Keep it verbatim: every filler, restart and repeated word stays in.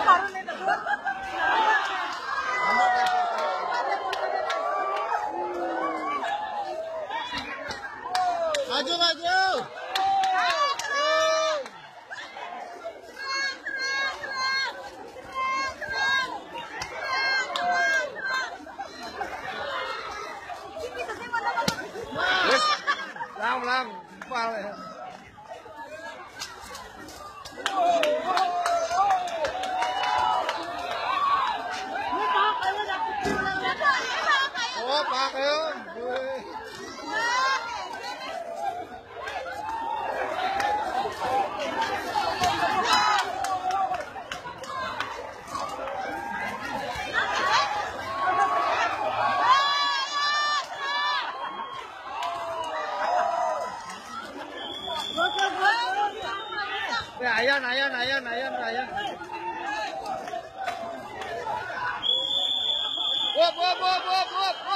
Maju maju. Làm làm vào này. Ủa bạc ơi. Ayan, ayan, ayan, ayan, ayan. Wop, wop, wop, wop, wop.